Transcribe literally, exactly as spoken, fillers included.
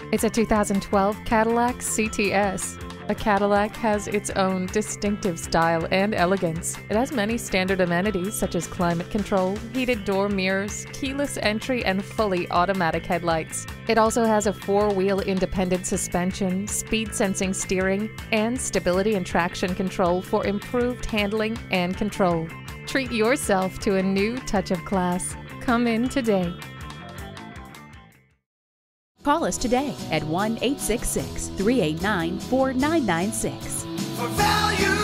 It's a two thousand twelve Cadillac C T S. A Cadillac has its own distinctive style and elegance. It has many standard amenities such as climate control, heated door mirrors, keyless entry, and fully automatic headlights. It also has a four-wheel independent suspension, speed-sensing steering, and stability and traction control for improved handling and control. Treat yourself to a new touch of class. Come in today. Call us today at one eight six six, three eight nine, four nine nine six. For value.